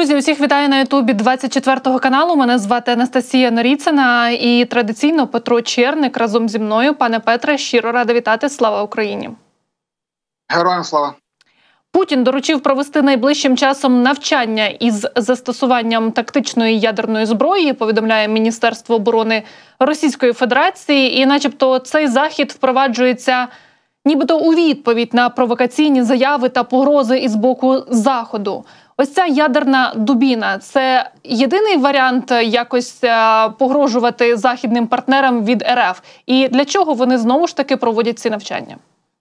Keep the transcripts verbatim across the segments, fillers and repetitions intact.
Друзі, усіх вітаю на ютубі двадцять четвертого каналу. Мене звати Анастасія Норіцина і традиційно Петро Черник разом зі мною. Пане Петре, щиро рада вітати. Слава Україні! Героям слава! Путін доручив провести найближчим часом навчання із застосуванням тактичної ядерної зброї, повідомляє Міністерство оборони Російської Федерації. І начебто цей захід впроваджується нібито у відповідь на провокаційні заяви та погрози із боку Заходу. Ось ця ядерна дубіна – це єдиний варіант якось погрожувати західним партнерам від ер еф? І для чого вони знову ж таки проводять ці навчання?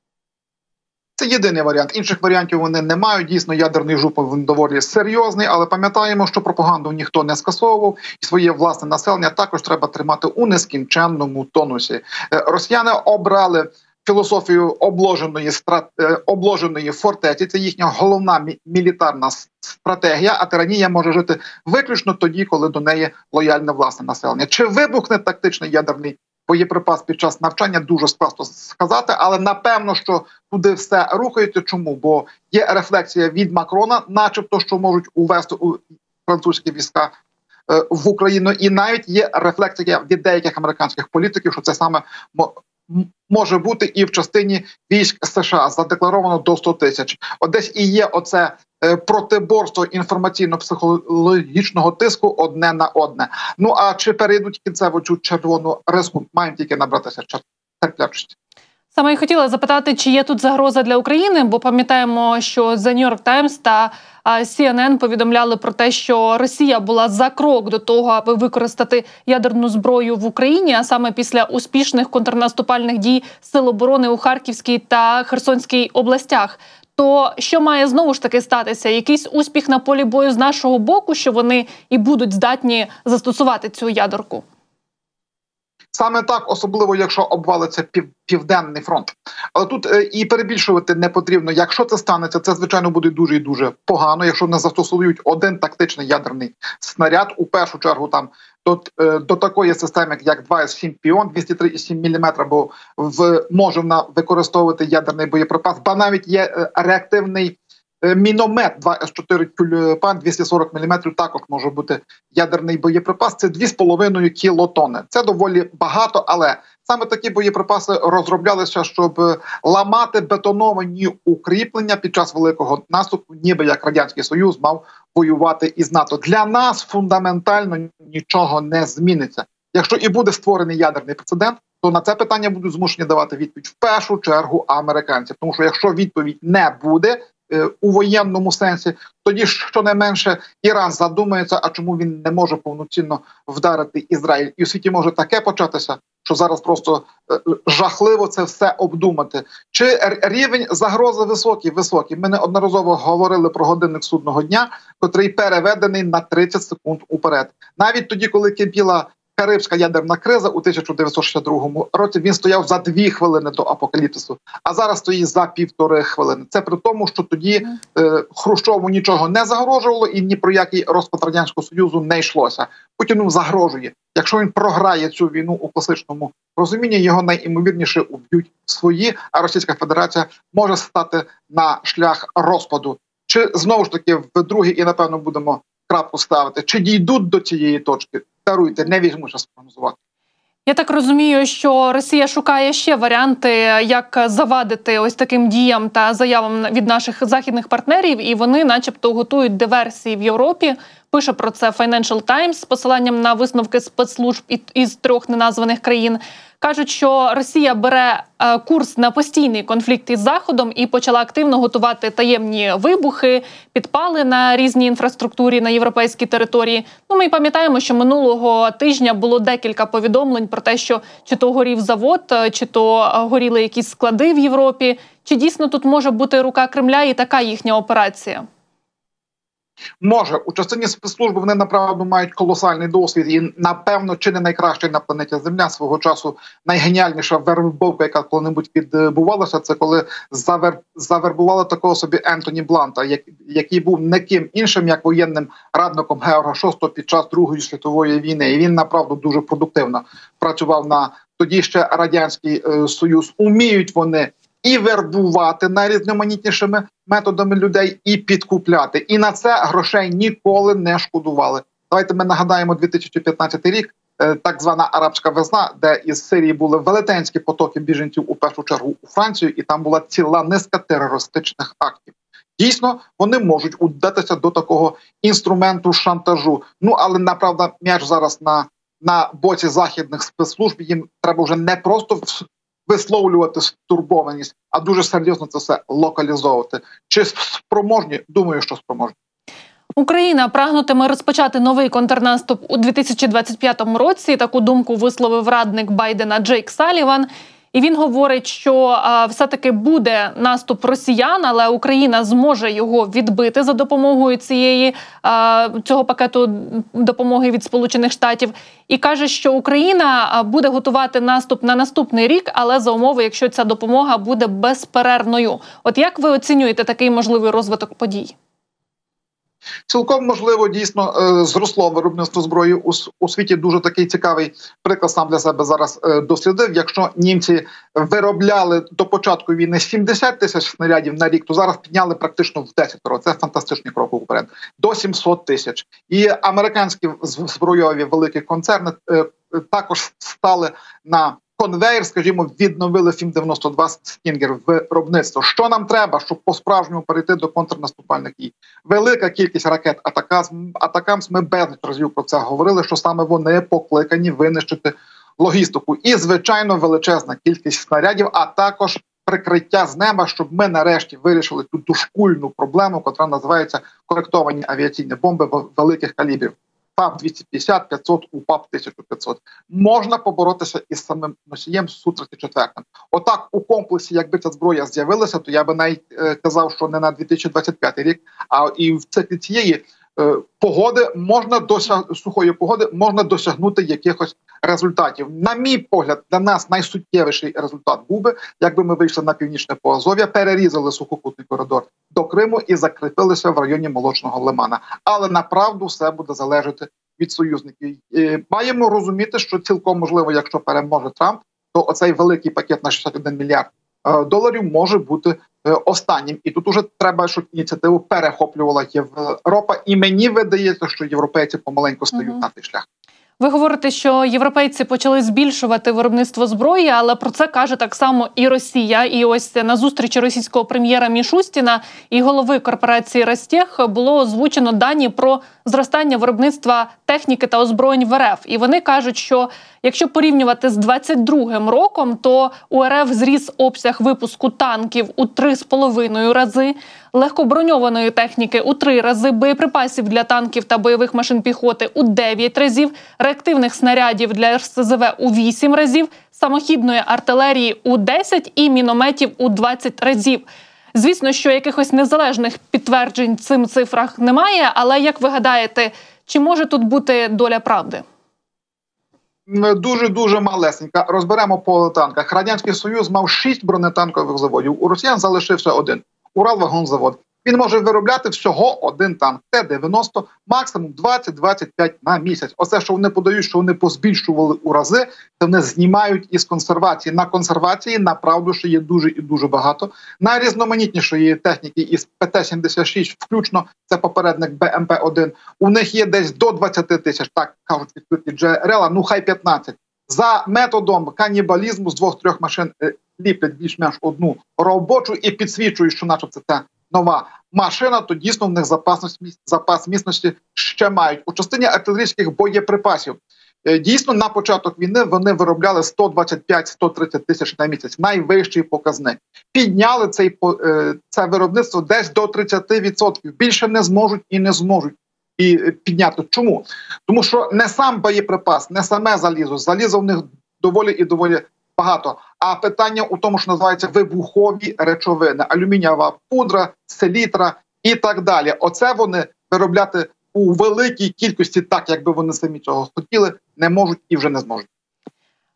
Це єдиний варіант. Інших варіантів вони не мають. Дійсно, ядерний жупел він доволі серйозний, але пам'ятаємо, що пропаганду ніхто не скасовував, і своє власне населення також треба тримати у нескінченному тонусі. Росіяни обрали філософію обложеної, страт... обложеної фортеці. Це їхня головна мілітарна стратегія, а тиранія може жити виключно тоді, коли до неї лояльне власне населення. Чи вибухне тактичний ядерний боєприпас під час навчання, дуже складно сказати, але напевно, що туди все рухається. Чому? Бо є рефлексія від Макрона, начебто, що можуть увести у французькі війська е, в Україну, і навіть є рефлексія від деяких американських політиків, що це саме може бути і в частині військ США, задекларовано до ста тисяч. От десь і є оце е, протиборство інформаційно-психологічного тиску одне на одне. Ну а чи перейдуть кінцево цю червону риску, маємо тільки набратися терплячості. Саме і хотіла запитати, чи є тут загроза для України, бо пам'ятаємо, що The New York Times та Сі Ен Ен повідомляли про те, що Росія була за крок до того, аби використати ядерну зброю в Україні, а саме після успішних контрнаступальних дій Сил оборони у Харківській та Херсонській областях. То що має знову ж таки статися? Якийсь успіх на полі бою з нашого боку, що вони і будуть здатні застосувати цю ядерку? Саме так, особливо якщо обвалиться пів, Південний фронт. Але тут е, і перебільшувати не потрібно. Якщо це станеться, це, звичайно, буде дуже і дуже погано. Якщо не застосують один тактичний ядерний снаряд, у першу чергу там до, е, до такої системи, як два ес сім Піон, двісті три цілих сім міліметра, бо в, може вона використовувати ядерний боєприпас, ба навіть є е, реактивний міномет два ес чотири Тюльпан двісті сорок міліметрів, також може бути ядерний боєприпас. Це дві з половиною кілотони. Це доволі багато, але саме такі боєприпаси розроблялися, щоб ламати бетоновані укріплення під час великого наступу, ніби як Радянський Союз мав воювати із НАТО. Для нас фундаментально нічого не зміниться. Якщо і буде створений ядерний прецедент, то на це питання будуть змушені давати відповідь в першу чергу американці. Тому що якщо відповідь не буде у воєнному сенсі, тоді щонайменше Іран задумається, а чому він не може повноцінно вдарити Ізраїль. І у світі може таке початися, що зараз просто жахливо це все обдумати. Чи рівень загрози високий? Високий. Ми неодноразово говорили про годинник судного дня, котрий переведений на тридцять секунд уперед. Навіть тоді, коли кипіла Карибська ядерна криза у тисяча дев'ятсот шістдесят другому році, він стояв за дві хвилини до апокаліпсису, а зараз стоїть за півтори хвилини. Це при тому, що тоді е, Хрущову нічого не загрожувало і ні про який розпад Радянського Союзу не йшлося. Путіну загрожує. Якщо він програє цю війну у класичному розумінні, його найімовірніше уб'ють свої, а Російська Федерація може стати на шлях розпаду. Чи знову ж таки в другій, і напевно будемо крапку ставити, чи дійдуть до цієї точки? Даруйте, не візьму час прогнозувати. Я так розумію, що Росія шукає ще варіанти, як завадити ось таким діям та заявам від наших західних партнерів, і вони начебто готують диверсії в Європі. Пише про це Financial Times з посиланням на висновки спецслужб із трьох неназваних країн. Кажуть, що Росія бере курс на постійний конфлікт із Заходом і почала активно готувати таємні вибухи, підпали на різній інфраструктурі на європейській території. Ну, ми пам'ятаємо, що минулого тижня було декілька повідомлень про те, що чи то горів завод, чи то горіли якісь склади в Європі. Чи дійсно тут може бути рука Кремля і така їхня операція? Може. У частині спецслужби вони, направду, мають колосальний досвід і, напевно, чи не найкращий на планеті Земля. Свого часу найгеніальніша вербовка, яка коли-небудь відбувалася, це коли завер... завербували такого собі Ентоні Бланта, як... який був не ким іншим, як воєнним радником Георга шостого під час Другої світової війни. І він, направду, дуже продуктивно працював на тоді ще Радянський е, Союз. Уміють вони і вербувати найрізноманітнішими методами людей, і підкупляти. І на це грошей ніколи не шкодували. Давайте ми нагадаємо дві тисячі п'ятнадцятий рік, так звана арабська весна, де із Сирії були велетенські потоки біженців, у першу чергу у Францію, і там була ціла низка терористичних актів. Дійсно, вони можуть удатися до такого інструменту шантажу. Ну, але, направда, м'яч зараз на, на боці західних спецслужб. Їм треба вже не просто висловлювати стурбованість, а дуже серйозно це все локалізовувати. Чи спроможні? Думаю, що спроможні. Україна прагнутиме розпочати новий контрнаступ у дві тисячі двадцять п'ятому році. Таку думку висловив радник Байдена Джейк Саліван. І він говорить, що а, все-таки буде наступ росіян, але Україна зможе його відбити за допомогою цієї, а, цього пакету допомоги від Сполучених Штатів. І каже, що Україна буде готувати наступ на наступний рік, але за умови, якщо ця допомога буде безперервною. От як ви оцінюєте такий можливий розвиток подій? Цілком можливо, дійсно, зросло виробництво зброї у, у світі. Дуже такий цікавий приклад сам для себе зараз дослідив. Якщо німці виробляли до початку війни сімдесят тисяч снарядів на рік, то зараз підняли практично в десять разів. Це фантастичні кроки вперед. До сімсот тисяч. І американські збройові великі концерни також стали на конвейер, скажімо, відновили Фім дев'яносто два Стінгер виробництво. Що нам треба, щоб по-справжньому перейти до контрнаступальних дій? Велика кількість ракет Атакамс, ми безліч разів про це говорили, що саме вони покликані винищити логістику. І, звичайно, величезна кількість снарядів, а також прикриття з неба, щоб ми нарешті вирішили ту дошкульну проблему, яка називається коректовані авіаційні бомби великих калібрів. ФАБ двісті п'ятдесят, п'ятсот, УПАП тисяча п'ятсот. Можна поборотися із самим носієм Су тридцять чотири. Отак, у комплексі, якби ця зброя з'явилася, то я би навіть е, казав, що не на дві тисячі двадцять п'ятий рік, а і в циклі цієї е, погоди можна досяг... сухої погоди можна досягнути якихось результатів. На мій погляд, для нас найсуттєвіший результат був би, якби ми вийшли на північне Поазов'я, перерізали сухопутний коридор до Криму і закріпилися в районі Молочного Лимана. Але направду все буде залежати від союзників. І маємо розуміти, що цілком можливо, якщо переможе Трамп, то оцей великий пакет на шістдесят один мільярд доларів може бути останнім. І тут уже треба, щоб ініціативу перехоплювала Європа. І мені видається, що європейці помаленьку стають угу. на цей шлях. Ви говорите, що європейці почали збільшувати виробництво зброї, але про це каже так само і Росія. І ось на зустрічі російського прем'єра Мішустіна і голови корпорації Ростех було озвучено дані про зростання виробництва техніки та озброєнь в РФ. І вони кажуть, що якщо порівнювати з двадцять другим роком, то у РФ зріс обсяг випуску танків у три з половиною рази, легкоброньованої техніки у три рази, боєприпасів для танків та бойових машин піхоти у дев'ять разів, реактивних снарядів для Ер Ес Зе Ве у вісім разів, самохідної артилерії у десять і мінометів у двадцять разів. Звісно, що якихось незалежних підтверджень цим цифрах немає, але як ви гадаєте, чи може тут бути доля правди? Дуже-дуже малесенька. Розберемо по танках. Радянський Союз мав шість бронетанкових заводів. У росіян залишився один – Уралвагонзавод. Він може виробляти всього один танк Т дев'яносто, максимум двадцять - двадцять п'ять на місяць. Оце, що вони подають, що вони позбільшували у рази, це вони знімають із консервації. На консервації, направду, що є дуже і дуже багато. Найрізноманітнішої техніки із Пе Те сімдесят шість, включно, це попередник Бе Ем Пе один, у них є десь до двадцяти тисяч, так кажуть відкриті джерела, ну хай п'ятнадцять. За методом канібалізму з двох-трьох машин ліплять більш-менш одну робочу і підсвічують, що начебто це нова машина, то дійсно в них запас, запас міцності ще мають. У частині артилерійських боєприпасів дійсно на початок війни вони виробляли сто двадцять п'ять - сто тридцять тисяч на місяць. Найвищий показник. Підняли цей, це виробництво десь до тридцяти відсотків. Більше не зможуть і не зможуть і підняти. Чому? Тому що не сам боєприпас, не саме залізо. Залізо в них доволі і доволі багато. А питання у тому, що називається вибухові речовини. Алюмінієва пудра, селітра і так далі. Оце вони виробляти у великій кількості, так, якби вони самі цього хотіли, не можуть і вже не зможуть.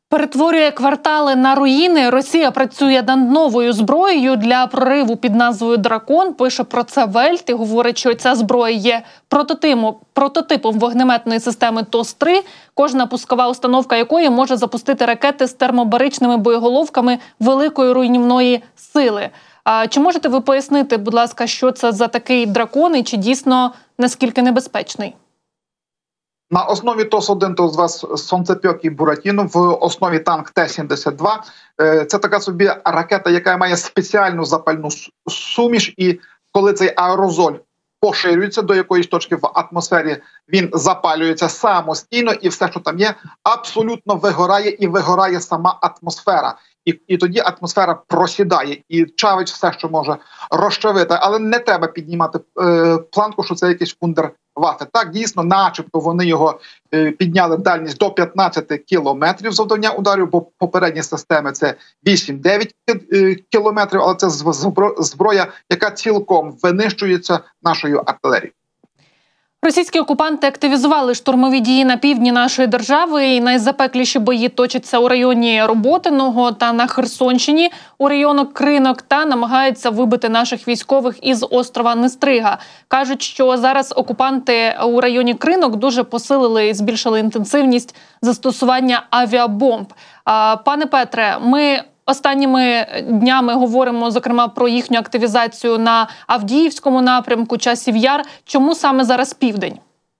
Перетворює квартали на руїни. Росія працює над новою зброєю для прориву під назвою «Дракон». Пише про це Вельт і говорить, що ця зброя є прототипом, прототипом вогнеметної системи ТОС три, кожна пускова установка якої може запустити ракети з термобаричними боєголовками великої руйнівної сили. А чи можете ви пояснити, будь ласка, що це за такий дракон і чи дійсно наскільки небезпечний? На основі ТОС один, ТОС два «Сонцепьок» і «Буратіно», в основі танк Т сімдесят два. Це така собі ракета, яка має спеціальну запальну суміш, і коли цей аерозоль поширюється до якоїсь точки в атмосфері, він запалюється самостійно, і все, що там є, абсолютно вигорає, і вигорає сама атмосфера. І, і тоді атмосфера просідає і чавить все, що може розчавити. Але не треба піднімати е, планку, що це якийсь вундерваффе. Так, дійсно, начебто вони його е, підняли дальність до п'ятнадцяти кілометрів завдання ударів, бо попередні системи це вісім-дев'ять е, кілометрів, але це зброя, яка цілком винищується нашою артилерією. Російські окупанти активізували штурмові дії на півдні нашої держави, і найзапекліші бої точаться у районі Роботиного та на Херсонщині, у району Кринок, та намагаються вибити наших військових із острова Нестрига. Кажуть, що зараз окупанти у районі Кринок дуже посилили і збільшили інтенсивність застосування авіабомб. Пане Петре, ми останніми днями говоримо, зокрема, про їхню активізацію на Авдіївському напрямку, Часів Яр. Чому саме зараз південь?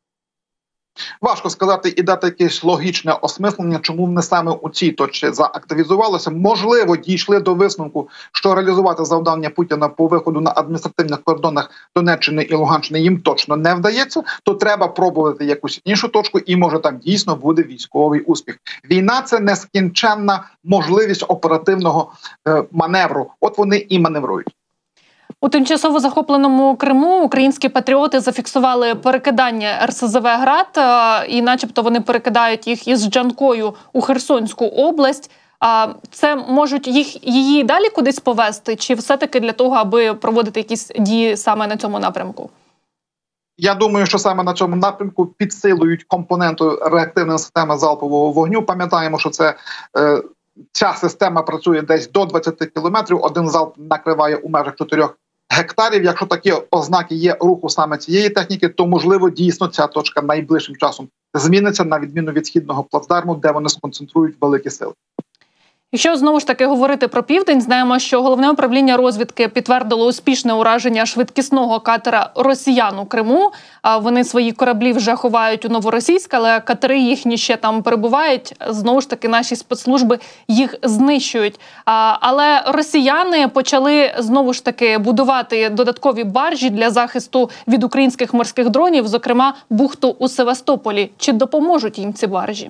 Важко сказати і дати якесь логічне осмислення, чому вони саме у цій точці заактивізувалися. Можливо, дійшли до висновку, що реалізувати завдання Путіна по виходу на адміністративних кордонах Донеччини і Луганщини їм точно не вдається, то треба пробувати якусь іншу точку, і може там дійсно буде військовий успіх. Війна – це нескінченна можливість оперативного е, маневру. От вони і маневрують. У тимчасово захопленому Криму українські патріоти зафіксували перекидання ер ес зе ве «Град», і начебто вони перекидають їх із Джанкою у Херсонську область. Це можуть їх її далі кудись повести, чи все-таки для того, аби проводити якісь дії саме на цьому напрямку? Я думаю, що саме на цьому напрямку підсилують компоненту реактивної системи залпового вогню. Пам'ятаємо, що це е, ця система працює десь до двадцяти кілометрів, один залп накриває у межах чотирьох гектарів. Якщо такі ознаки є руху саме цієї техніки, то, можливо, дійсно ця точка найближчим часом зміниться, на відміну від східного плацдарму, де вони сконцентрують великі сили. Якщо знову ж таки говорити про південь, знаємо, що Головне управління розвідки підтвердило успішне ураження швидкісного катера росіян у Криму. Вони свої кораблі вже ховають у Новоросійськ, але катери їхні ще там перебувають. Знову ж таки, наші спецслужби їх знищують. Але росіяни почали знову ж таки будувати додаткові баржі для захисту від українських морських дронів, зокрема бухту у Севастополі. Чи допоможуть їм ці баржі?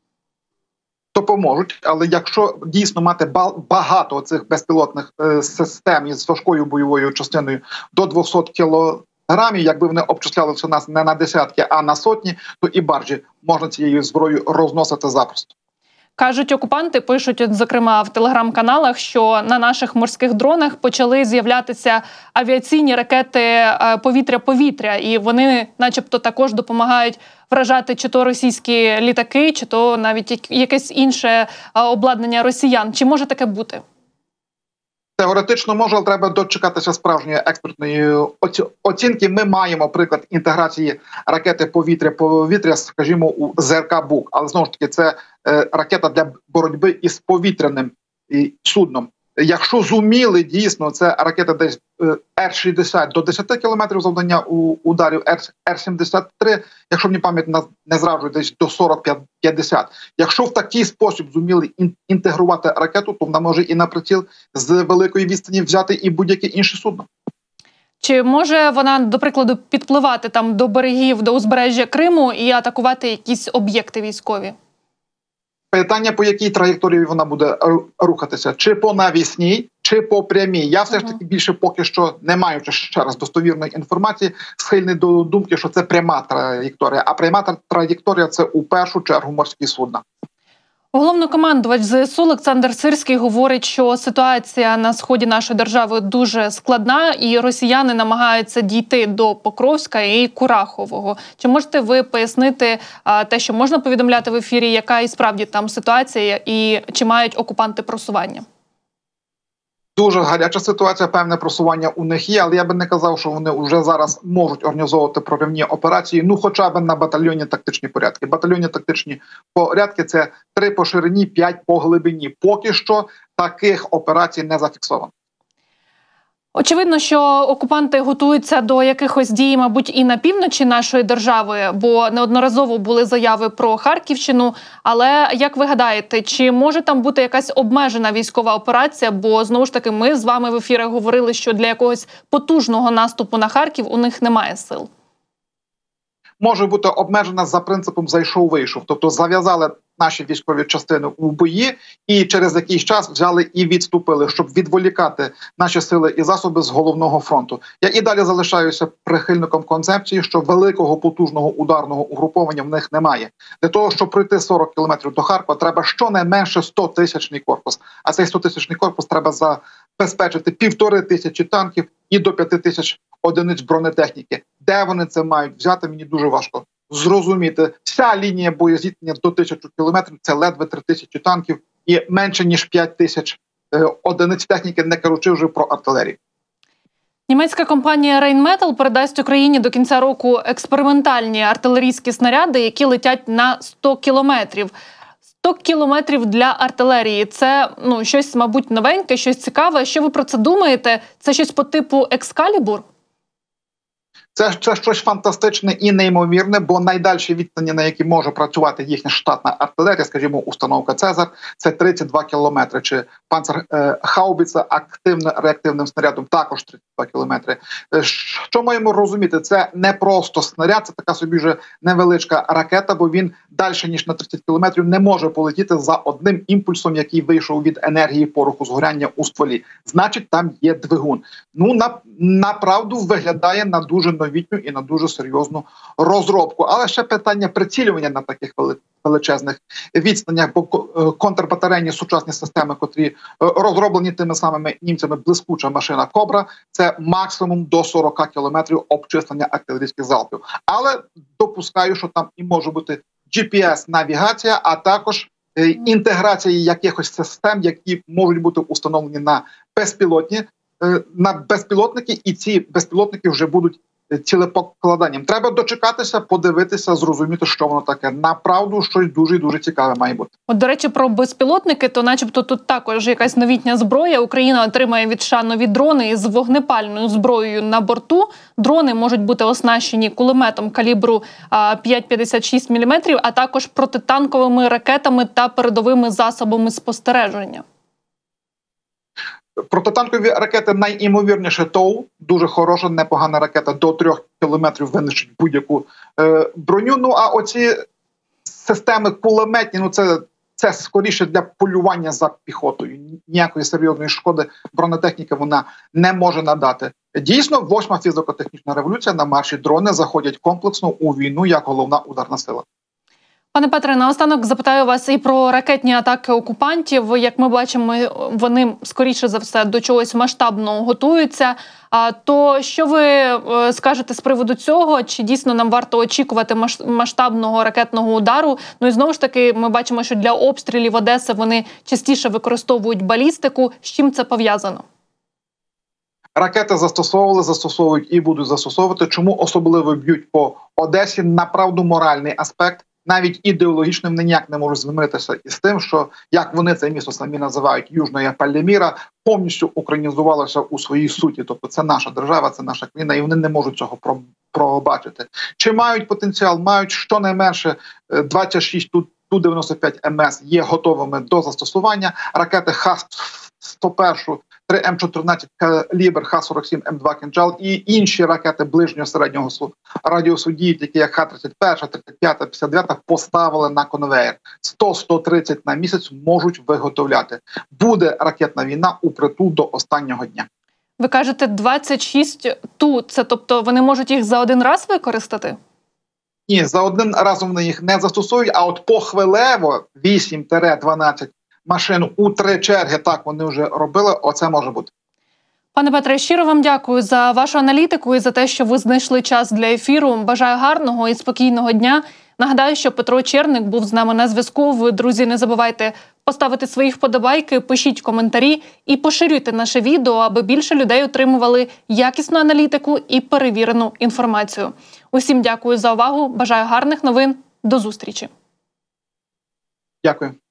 Допоможуть, але якщо дійсно мати багато цих безпілотних е, систем із важкою бойовою частиною до двохсот кілограмів, якби вони обчислялися нас не на десятки, а на сотні, то і баржі можна цією зброєю розносити запросто. Кажуть окупанти, пишуть, от, зокрема, в телеграм-каналах, що на наших морських дронах почали з'являтися авіаційні ракети повітря-повітря, і вони начебто також допомагають вражати чи то російські літаки, чи то навіть якесь інше обладнання росіян. Чи може таке бути? Теоретично може, але треба дочекатися справжньої експертної оцінки. Ми маємо приклад інтеграції ракети повітря-повітря, скажімо, у ЗРК «Бук». Але, знову ж таки, це е, ракета для боротьби із повітряним і, судном. Якщо зуміли, дійсно, це ракета десь е, ер шістдесят до десяти кілометрів завдання у ударів, ер сімдесят три, якщо мені пам'ять не зраджує, десь до сорок п'ятдесят. Якщо в такий спосіб зуміли ін інтегрувати ракету, то вона може і на приціл з великої відстані взяти і будь-яке інше судно. Чи може вона, до прикладу, підпливати там до берегів, до узбережжя Криму і атакувати якісь об'єкти військові? Питання, по якій траєкторії вона буде рухатися. Чи по навісній, чи по прямій. Я все ж таки більше поки що, не маючи ще раз достовірної інформації, схильний до думки, що це пряма траєкторія. А пряма траєкторія – це у першу чергу морські судна. Головнокомандувач ЗСУ Олександр Сирський говорить, що ситуація на сході нашої держави дуже складна, і росіяни намагаються дійти до Покровська і Курахового. Чи можете ви пояснити а, те, що можна повідомляти в ефірі, яка і справді там ситуація, і чи мають окупанти просування? Дуже гаряча ситуація, певне просування у них є, але я би не казав, що вони вже зараз можуть організовувати проривні операції, ну хоча б на батальйонні тактичні порядки. Батальйонні тактичні порядки – це три по ширині, п'ять по глибині. Поки що таких операцій не зафіксовано. Очевидно, що окупанти готуються до якихось дій, мабуть, і на півночі нашої держави, бо неодноразово були заяви про Харківщину. Але, як ви гадаєте, чи може там бути якась обмежена військова операція? Бо, знову ж таки, ми з вами в ефірах говорили, що для якогось потужного наступу на Харків у них немає сил. Може бути обмежена за принципом «зайшов-вийшов». Тобто зав'язали наші військові частини у бої і через якийсь час взяли і відступили, щоб відволікати наші сили і засоби з головного фронту. Я і далі залишаюся прихильником концепції, що великого потужного ударного угруповання в них немає. Для того, щоб пройти сорок кілометрів до Харкова, треба щонайменше сто-тисячний корпус. А цей сто-тисячний корпус треба забезпечити півтори тисячі танків і до п'яти тисяч одиниць бронетехніки. Де вони це мають взяти, мені дуже важко зрозуміти. Вся лінія боєзіткнення до тисячі кілометрів – це ледве три тисячі танків і менше ніж п'ять тисяч е, одиниць техніки, не кажучи вже про артилерію. Німецька компанія Rheinmetall передасть Україні до кінця року експериментальні артилерійські снаряди, які летять на сто кілометрів. сто кілометрів для артилерії – це ну, щось, мабуть, новеньке, щось цікаве. Що ви про це думаєте? Це щось по типу Екскалібур? Це, це щось фантастичне і неймовірне, бо найдальші відстані, на які може працювати їхня штатна артилерія, скажімо, установка «Цезар», це тридцять два кілометри, чи «Панцергаубіца» активно-реактивним снарядом також тридцять два кілометри. Що маємо розуміти? Це не просто снаряд, це така собі вже невеличка ракета, бо він далі, ніж на тридцять кілометрів, не може полетіти за одним імпульсом, який вийшов від енергії пороху згоряння у стволі. Значить, там є двигун. Ну, на, направду виглядає на дуже новітню і на дуже серйозну розробку. Але ще питання прицілювання на таких величезних відстанях, бо контрбатарейні сучасні системи, котрі розроблені тими самими німцями, блискуча машина «Кобра», це максимум до сорока кілометрів обчислення артилерійських залпів. Але допускаю, що там і може бути джі пі ес-навігація, а також інтеграція якихось систем, які можуть бути установлені на безпілотні, на безпілотники, і ці безпілотники вже будуть цілепокладанням. Треба дочекатися, подивитися, зрозуміти, що воно таке. Направду, щось дуже-дуже цікаве має бути. От, до речі, про безпілотники, то начебто тут також якась новітня зброя. Україна отримає від США нові дрони із вогнепальною зброєю на борту. Дрони можуть бути оснащені кулеметом калібру п'ять п'ятдесят шість міліметрів, а також протитанковими ракетами та передовими засобами спостереження. Протитанкові ракети найімовірніше ТОУ, дуже хороша, непогана ракета, до трьох кілометрів винищить будь-яку е, броню. Ну а оці системи кулеметні, ну це, це скоріше для полювання за піхотою. Ніякої серйозної шкоди бронетехніка вона не може надати. Дійсно, восьма фізико-технічна революція, на марші дрони заходять комплексно у війну як головна ударна сила. Пане Петре, наостанок запитаю вас і про ракетні атаки окупантів. Як ми бачимо, вони, скоріше за все, до чогось масштабного готуються. А то що ви скажете з приводу цього? Чи дійсно нам варто очікувати масштабного ракетного удару? Ну і знову ж таки, ми бачимо, що для обстрілів Одеси вони частіше використовують балістику. З чим це пов'язано? Ракети застосовували, застосовують і будуть застосовувати. Чому особливо б'ють по Одесі? Направду моральний аспект. Навіть ідеологічним ніяк не можуть змиритися із тим, що, як вони це місто самі називають, Южна Палеміра, повністю українізувалося у своїй суті. Тобто це наша держава, це наша країна, і вони не можуть цього пробачити. Чи мають потенціал? Мають. Щонайменше двадцять шість Ту дев'яносто п'ять ем ес є готовими до застосування. Ракети Х сто один, три ем чотирнадцять калібр, Х сорок сім, Ем два «Кинджал» і інші ракети ближнього середнього радіусу дії, такі як Х тридцять один, тридцять п'ять, п'ятдесят дев'ять, поставили на конвеєр. сто - сто тридцять на місяць можуть виготовляти. Буде ракетна війна упритул до останнього дня. Ви кажете, двадцять шість Ту, це тобто вони можуть їх за один раз використати? Ні, за один разом вони їх не застосують, а от похвилево вісім-дванадцять машин у три черги, так вони вже робили, оце може бути. Пане Петре, щиро вам дякую за вашу аналітику і за те, що ви знайшли час для ефіру. Бажаю гарного і спокійного дня. Нагадаю, що Петро Черник був з нами на зв'язку. Ви, друзі, не забувайте поставити свої вподобайки, пишіть коментарі і поширюйте наше відео, аби більше людей отримували якісну аналітику і перевірену інформацію. Усім дякую за увагу, бажаю гарних новин, до зустрічі. Дякую.